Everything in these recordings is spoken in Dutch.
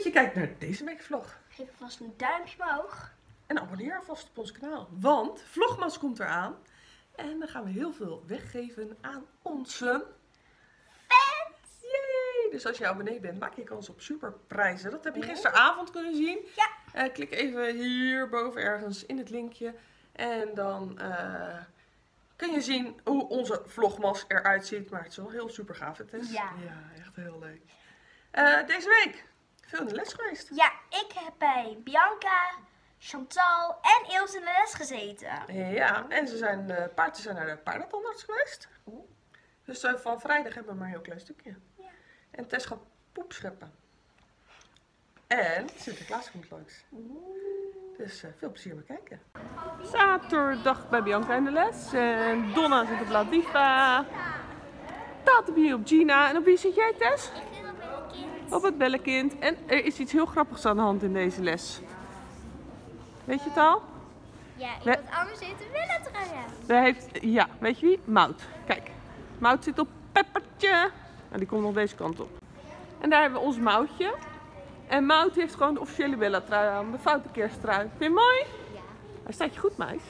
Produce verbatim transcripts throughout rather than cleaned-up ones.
je kijkt naar deze week vlog. Geef alvast een duimpje omhoog. En abonneer alvast op ons kanaal. Want Vlogmas komt eraan. En dan gaan we heel veel weggeven aan onze fans. Yay! Dus als je abonnee bent, maak je kans op superprijzen. Dat heb je gisteravond kunnen zien. Ja. Uh, klik even hierboven ergens in het linkje. En dan uh, kun je zien hoe onze Vlogmas eruit ziet. Maar het is wel heel super gaaf, het is. Ja. Ja, echt heel leuk. Uh, deze week veel in de les geweest. Ja, ik heb bij Bianca, Chantal en Ilse in de les gezeten. Ja, en ze zijn, uh, paarden zijn naar de paardentandarts geweest. Oeh. Dus uh, van vrijdag hebben we maar een heel klein stukje. Ja. En Tess gaat poep scheppen. En Sinterklaas komt langs. Oeh. Dus uh, veel plezier met kijken. Zaterdag bij Bianca in de les. En Donna zit op Latifa. Tatabi op Gina. En op wie zit jij, Tess? Ik zit op Bellekind. Op het bellenkind. En er is iets heel grappigs aan de hand in deze les. Weet je het al? Ja, We... iemand anders heeft een willentrui. Daar heeft, ja, weet je wie? Mout. Kijk, Mout zit op Peppertje. Nou, die komt nog deze kant op. En daar hebben we ons Moutje. En Mout heeft gewoon de officiële Bella-trui aan, de foute kersttrui. Vind je hem mooi? Ja. Hij staat je goed, meis.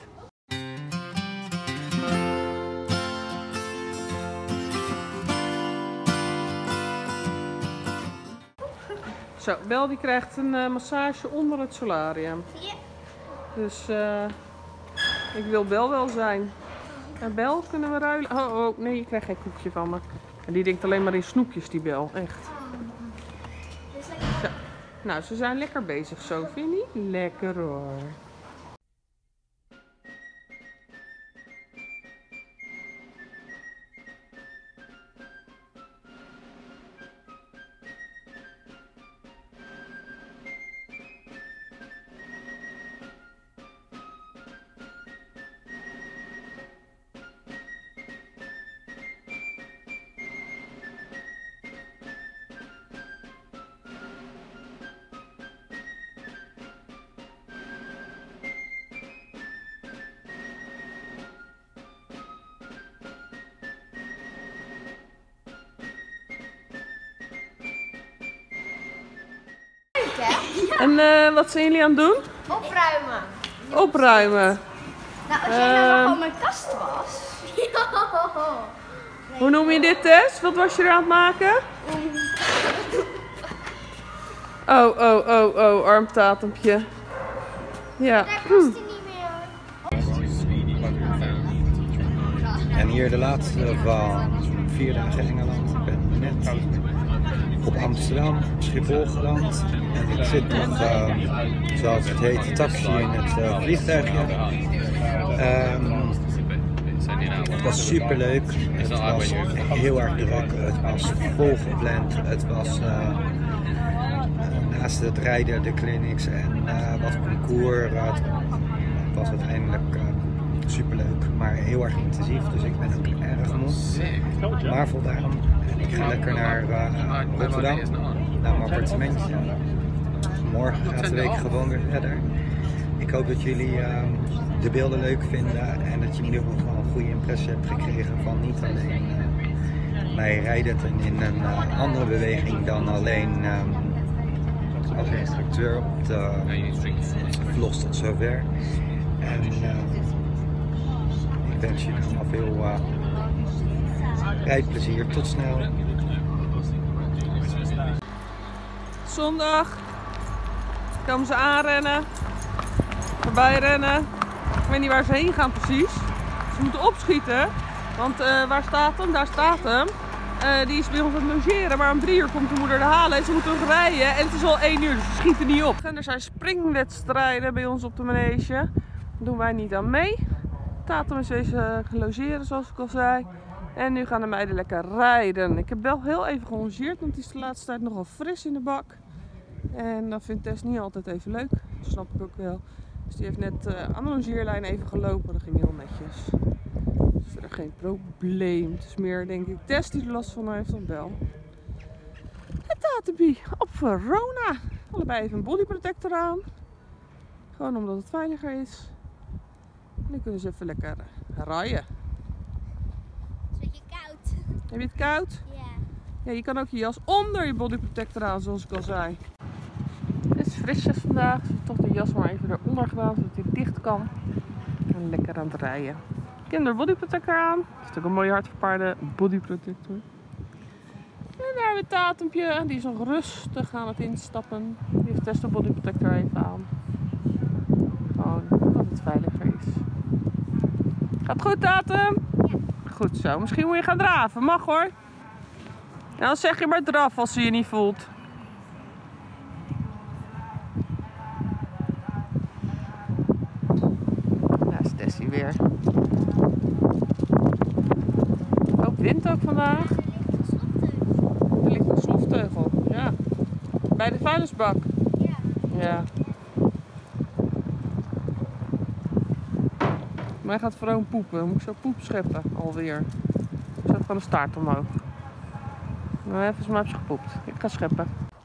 Zo, Bel die krijgt een uh, massage onder het solarium. Ja. Dus uh, ik wil Bel wel zijn. En Bel, kunnen we ruilen? Oh, oh, nee, je krijgt geen koekje van me. En die denkt alleen maar in snoepjes, die Bel. Echt. Zo. Nou, ze zijn lekker bezig zo, vind je niet? Lekker hoor. En uh, wat zijn jullie aan het doen? Opruimen. Opruimen. Nou, als jij nou Uh, nog al mijn kast was. Nee. Hoe noem je dit, Tess? Wat was je er aan het maken? Oh, oh, oh, oh, armtatempje. Ja. Daar past hij niet meer. En hier de laatste van vier dagen Engeland. Ik ben net op Amsterdam, Schiphol geland. En ik zit nog, uh, zoals het heet, taxi in het uh, vliegtuigje. Um, het was super leuk. Het was heel erg druk. Het was volgepland. Het was uh, naast het rijden, de clinics en uh, wat concours. Uh, het was uiteindelijk uh, super leuk, maar heel erg intensief. Dus ik ben ook erg moe. Maar voldaan. Ik ga lekker naar uh, Rotterdam, naar mijn appartementje. Morgen gaat de week gewoon weer verder. Ik hoop dat jullie uh, de beelden leuk vinden en dat je in ieder geval een goede impressie hebt gekregen van niet alleen uh, mij rijden in een uh, andere beweging dan alleen uh, als instructeur op de vlogs tot zover. En uh, ik wens jullie allemaal veel uh, rijplezier. Tot snel. Zondag. Komen ze aanrennen. Voorbij rennen. Ik weet niet waar ze heen gaan precies. Ze moeten opschieten. Want uh, waar staat hem? Daar staat hem. Uh, die is bij ons aan het logeren. Maar om drie uur komt de moeder er halen. En ze moeten nog rijden. En het is al één uur. Dus ze schieten niet op. En er zijn springwedstrijden bij ons op de manege. Daar doen wij niet aan mee. Tatum is deze gelogeren zoals ik al zei. En nu gaan de meiden lekker rijden. Ik heb wel heel even gelongeerd. Want die is de laatste tijd nogal fris in de bak. En dat vindt Tess niet altijd even leuk. Dat snap ik ook wel. Dus die heeft net uh, aan de longeerlijn even gelopen. Dat ging heel netjes. Dus verder geen probleem. Het is meer denk ik Tess die er last van heeft dan Bel. En Tatabi op Verona. Allebei even een bodyprotector aan. Gewoon omdat het veiliger is. En dan kunnen ze even lekker uh, rijden. Het is een beetje koud. Heb je het koud? Ja. Ja, je kan ook je jas onder je bodyprotector aan zoals ik al zei. frisjes vandaag. Dus toch de jas maar even eronder gedaan, zodat hij dicht kan. En lekker aan het rijden. Kinder body protector aan. Dat is natuurlijk een mooie hardverpaarde body protector. En daar hebben we Tatempje. Die is nog rustig aan het instappen. Die heeft Tess de body protector even aan. Gewoon dat het veiliger is. Gaat goed, Tatem? Ja. Goed zo. Misschien moet je gaan draven. Mag hoor. En dan zeg je maar draf als ze je niet voelt. Daar is Tessie weer. Ook wind ook vandaag. Er ligt een slofteugel. Ja. Bij de vuilnisbak. Ja. Ja. Maar hij gaat gewoon poepen. Dan moet ik zo poep scheppen alweer. Zo van de staart omhoog. Nou, even maar heb ze gepoept. Ik ga scheppen.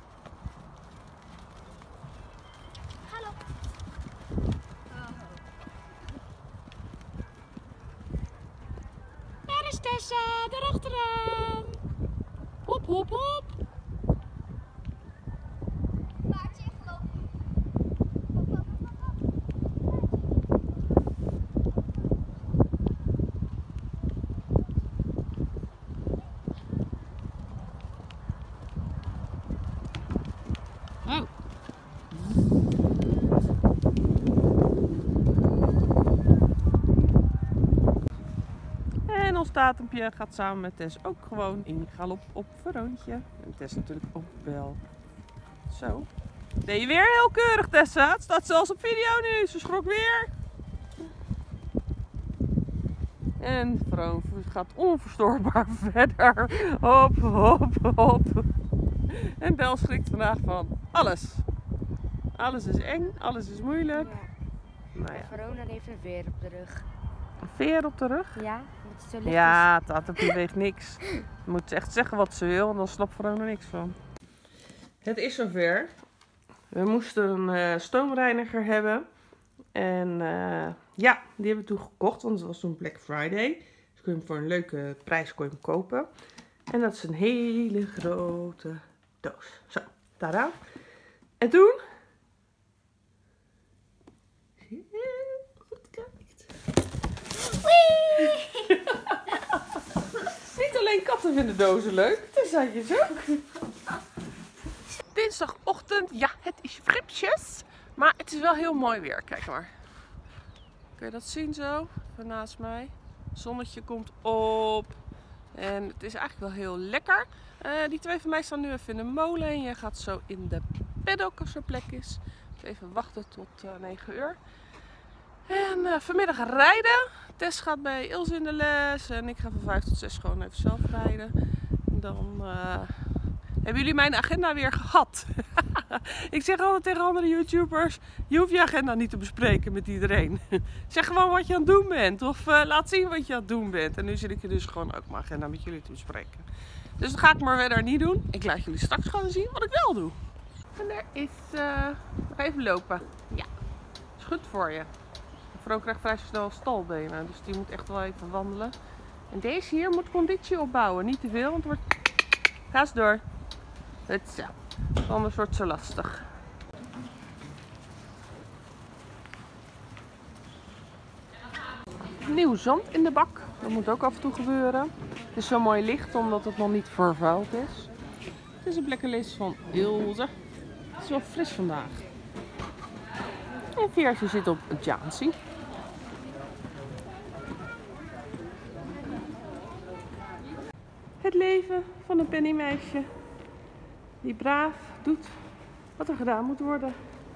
Hallo. Daar is Tessa, daarachteraan. Hop, hop, hop. Paardje gelopen. Oh. En ons Tatempje gaat samen met Tess ook gewoon in galop op Veroontje. En Tess natuurlijk ook wel. Zo. Deed je weer heel keurig, Tessa. Het staat zelfs op video nu. Ze schrok weer. En Veroon gaat onverstoorbaar verder. Hop, hop, hop. En Bel schrikt vandaag van alles. Alles is eng, alles is moeilijk. Ja. Nou ja. Verona heeft een veer op de rug. Een veer op de rug? Ja, omdat het zo licht Ja, Tatempje weegt niks. Je moet echt zeggen wat ze wil en dan snapt Verona niks van. Het is zover. We moesten een uh, stoomreiniger hebben. En uh, ja, die hebben we toen gekocht, want het was toen Black Friday. Dus kun je hem voor een leuke prijs kon je hem kopen. En dat is een hele grote doos. Zo, tada. En toen... Goed kijkt. Niet alleen katten vinden dozen leuk, Tessaatjes ook. Dinsdagochtend, ja, het is fripsjes. Maar het is wel heel mooi weer, kijk maar. Kun je dat zien zo? Van naast mij. Het zonnetje komt op. En het is eigenlijk wel heel lekker. Uh, die twee van mij staan nu even in de molen. En je gaat zo in de paddock als er plek is. Even wachten tot uh, negen uur. En uh, vanmiddag rijden. Tess gaat bij Ilse in de les. En ik ga van vijf tot zes gewoon even zelf rijden. En dan uh, hebben jullie mijn agenda weer gehad. Ik zeg altijd tegen andere YouTubers, je hoeft je agenda niet te bespreken met iedereen. Zeg gewoon wat je aan het doen bent. Of uh, laat zien wat je aan het doen bent. En nu zit ik er dus gewoon ook mijn agenda met jullie te bespreken. Dus dat ga ik maar verder niet doen. Ik laat jullie straks gewoon zien wat ik wel doe. En er is uh, nog even lopen. Ja, is goed voor je. De vrouw krijgt vrij snel stalbenen. Dus die moet echt wel even wandelen. En deze hier moet conditie opbouwen. Niet te veel, want het wordt... Ga eens door. Het zo. Anders wordt ze lastig. Nieuw zand in de bak. Dat moet ook af en toe gebeuren. Het is zo mooi licht omdat het nog niet vervuild is. Het is een blekkenlees van Ilse. Het is wel fris vandaag. En Veertje zit op het Jansie. Het leven van een pennymeisje. Die braaf doet wat er gedaan moet worden.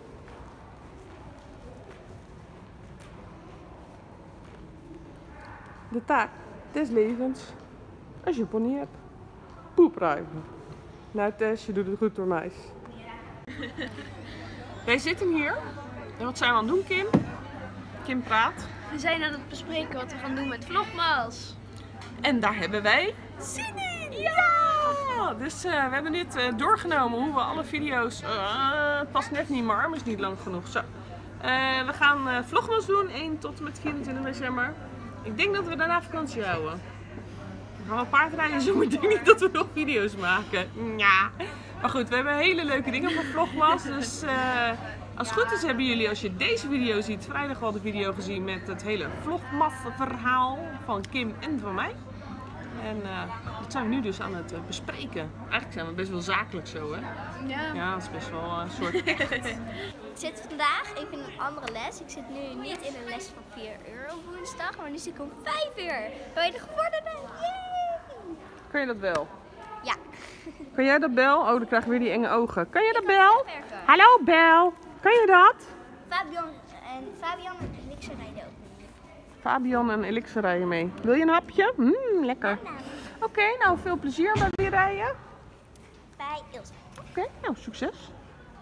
De taak des levens. Als je een pony hebt. Poepruimen. Nou Tess, je doet het goed door meis. Ja. Wij zitten hier. En wat zijn we aan het doen, Kim? Kim praat. We zijn aan het bespreken wat we gaan doen met Vlogmas. En daar hebben wij zin in! Ja! Dus uh, we hebben dit uh, doorgenomen hoe we alle video's... Uh, het past net niet, mijn arm is niet lang genoeg. Zo. Uh, we gaan uh, Vlogmas doen, één tot en met vierentwintig december. Ik denk dat we daarna vakantie houden. Dan gaan we paardrijden, zo ik denk niet dat we nog video's maken. Ja. Maar goed, we hebben hele leuke dingen voor Vlogmas. Dus uh, als het goed is hebben jullie, als je deze video ziet, vrijdag al de video gezien met het hele Vlogmas verhaal van Kim en van mij. En uh, dat zijn we nu dus aan het uh, bespreken. Eigenlijk zijn we best wel zakelijk zo, hè? Ja. Ja, dat is best wel een soort echt. Ik zit vandaag even in een andere les. Ik zit nu niet in een les van vier euro woensdag, maar nu zit ik om vijf uur. Bij de gevorderde. Yay! Kan je dat wel? Ja. Kan jij dat, Bel? Oh, dan krijg je weer die enge ogen. Kan je dat, Ik kan Bel? wegwerken. Hallo, Bel. Kan je dat? Fabian en Fabian en Elixir rijden ook mee. Fabian en Elixir rijden mee. Wil je een hapje? Mmm, lekker. Oké, okay, nou veel plezier bij weer rijden. Bij Ilse. Oké, okay, nou succes.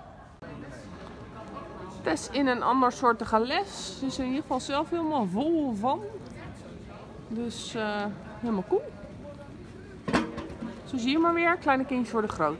Tess in een ander soortige les. Ze is er in ieder geval zelf helemaal vol van. Dus uh, helemaal cool. Zo zie je maar weer, kleine kindjes worden groot.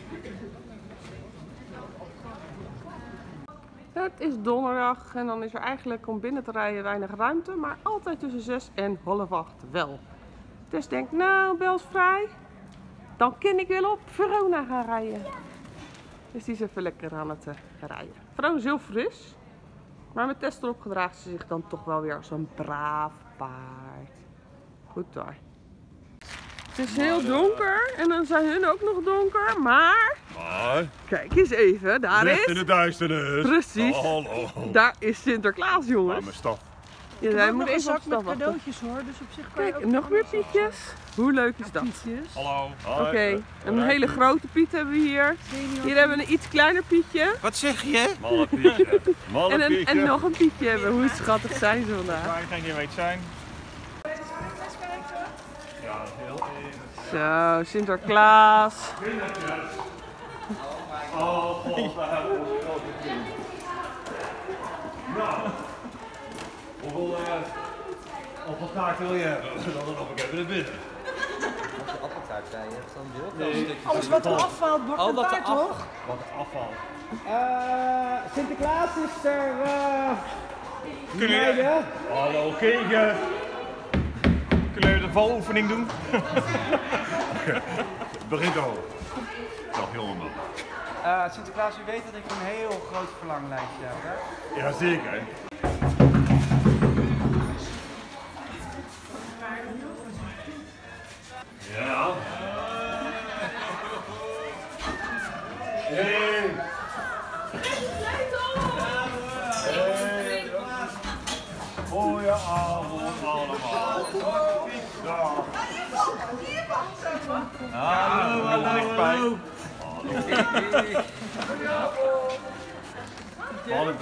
Het is donderdag en dan is er eigenlijk om binnen te rijden weinig ruimte, maar altijd tussen zes en half acht wel. Dus denk, nou, Bel is vrij, dan kan ik wel op Verona gaan rijden. Dus die is even lekker aan het uh, rijden. Verona is heel fris, maar met Tess erop gedraagt ze zich dan toch wel weer als een braaf paard. Goed daar. Het is heel donker en dan zijn hun ook nog donker, maar... Maar... Kijk eens even, daar Licht is... in de duisternis. Precies. Hallo. Daar is Sinterklaas, jongens. Maar mijn staf. Ja, hij moet even op stap wachten. cadeautjes hoor, dus op zich kan je Kijk, ook nog meer pietjes. Hoe leuk is dat? pietjes. Hallo. Oké, okay. Een hele grote piet hebben we hier. Hier hebben we een iets kleiner pietje. Wat zeg je? Malle pietje. Malle En, een, pietje. en nog een pietje hebben we. Hoe schattig zijn ze vandaag. Waar geen idee weet zijn. Ja, heel even. Zo, Sinterklaas. Oh, god, daar hebben we onze grote vriend. Nou, hoeveel, uh, hoeveel taart wil je hebben? Dan loop ik even naar binnen. Als je appeltaart bij je hebt, dan wil ik wel een stukje. Alles wat er afvalt, bakt Oh, een wat taart, er af- toch? Wat het afvalt. Uh, Sinterklaas is er. Uh, Kun je... Hallo kindje. Kunnen we de valoefening doen? Het begint al. Dag jongen. uh, Sinterklaas, u weet dat ik een heel groot verlanglijstje heb, hè? Jazeker. Ja. Hey. Hey. Goedenavond allemaal. Dag. Hallo, hallo, hallo. Hallo.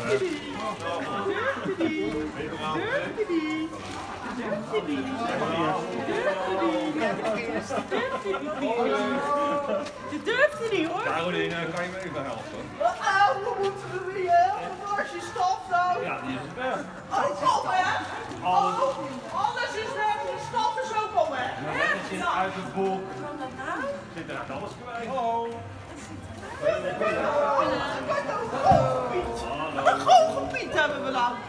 Je durft er niet hoor. Caroline, kan je me even helpen? Oh, we moeten er weer helemaal als je stopt dan. Ja, die is weg. Oh, kom hè. Alles. Alles is weg, de stof is ook al weg. Het zit uit het boek. Zit er uit alles kwijt. Hallo. Een goochelpiet hebben we dan.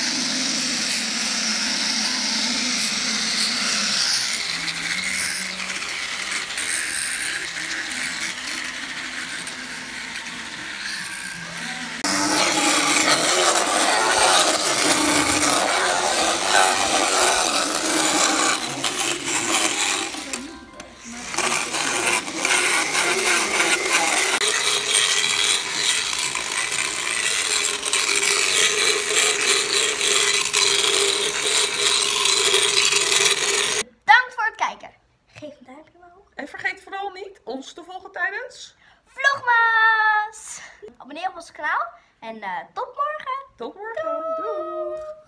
En vergeet vooral niet ons te volgen tijdens Vlogmas! Abonneer op ons kanaal en uh, tot morgen! Tot morgen. Doeg!